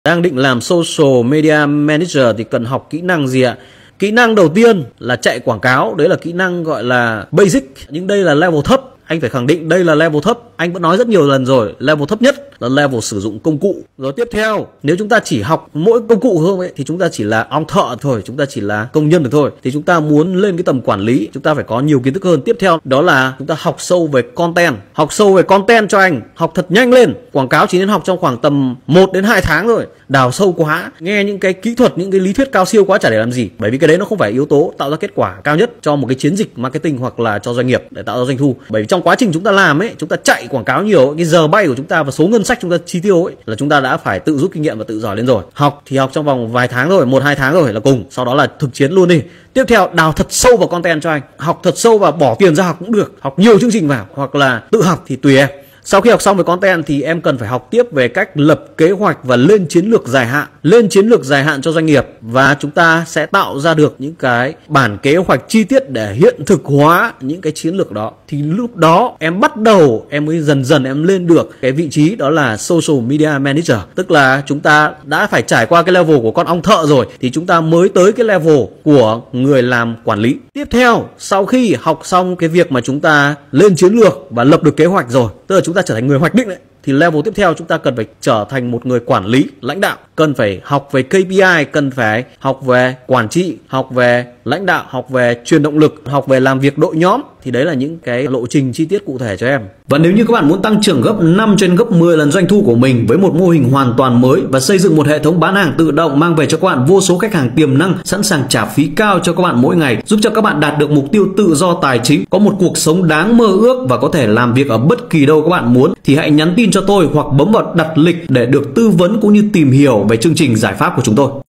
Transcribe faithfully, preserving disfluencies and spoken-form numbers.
Đang định làm Social Media Manager thì cần học kỹ năng gì ạ? Kỹ năng đầu tiên là chạy quảng cáo, đấy là kỹ năng gọi là basic, nhưng đây là level thấp. Anh phải khẳng định đây là level thấp. Anh vẫn nói rất nhiều lần rồi, level thấp nhất là level sử dụng công cụ. Rồi tiếp theo, nếu chúng ta chỉ học mỗi công cụ không ấy thì chúng ta chỉ là ong thợ thôi, chúng ta chỉ là công nhân được thôi. Thì chúng ta muốn lên cái tầm quản lý, chúng ta phải có nhiều kiến thức hơn. Tiếp theo đó là chúng ta học sâu về content. Học sâu về content cho anh, học thật nhanh lên. Quảng cáo chỉ nên học trong khoảng tầm một đến hai tháng thôi. Đào sâu quá, nghe những cái kỹ thuật, những cái lý thuyết cao siêu quá chả để làm gì. Bởi vì cái đấy nó không phải yếu tố tạo ra kết quả cao nhất cho một cái chiến dịch marketing hoặc là cho doanh nghiệp để tạo ra doanh thu. Bởi vì trong quá trình chúng ta làm ấy, chúng ta chạy quảng cáo nhiều, cái giờ bay của chúng ta và số ngân sách chúng ta chi tiêu ấy là chúng ta đã phải tự rút kinh nghiệm và tự giỏi lên rồi. Học thì học trong vòng vài tháng rồi, một hai tháng rồi là cùng. Sau đó là thực chiến luôn đi. Tiếp theo đào thật sâu vào content cho anh. Học thật sâu và bỏ tiền ra học cũng được. Học nhiều chương trình vào hoặc là tự học thì tùy em. Sau khi học xong về content thì em cần phải học tiếp về cách lập kế hoạch và lên chiến lược dài hạn. Lên chiến lược dài hạn cho doanh nghiệp và chúng ta sẽ tạo ra được những cái bản kế hoạch chi tiết để hiện thực hóa những cái chiến lược đó. Thì lúc đó em bắt đầu em mới dần dần em lên được cái vị trí đó là Social Media Manager. Tức là chúng ta đã phải trải qua cái level của con ong thợ rồi thì chúng ta mới tới cái level của người làm quản lý. Tiếp theo, sau khi học xong cái việc mà chúng ta lên chiến lược và lập được kế hoạch rồi, tức là chúng ta trở thành người hoạch định đấy, thì level tiếp theo chúng ta cần phải trở thành một người quản lý, lãnh đạo, cần phải học về ca pê i, cần phải học về quản trị, học về lãnh đạo, học về truyền động lực, học về làm việc đội nhóm. Thì đấy là những cái lộ trình chi tiết cụ thể cho em. Và nếu như các bạn muốn tăng trưởng gấp năm trên gấp mười lần doanh thu của mình với một mô hình hoàn toàn mới và xây dựng một hệ thống bán hàng tự động mang về cho các bạn vô số khách hàng tiềm năng sẵn sàng trả phí cao cho các bạn mỗi ngày, giúp cho các bạn đạt được mục tiêu tự do tài chính, có một cuộc sống đáng mơ ước và có thể làm việc ở bất kỳ đâu các bạn muốn, thì hãy nhắn tin cho tôi hoặc bấm vào đặt lịch để được tư vấn cũng như tìm hiểu về chương trình giải pháp của chúng tôi.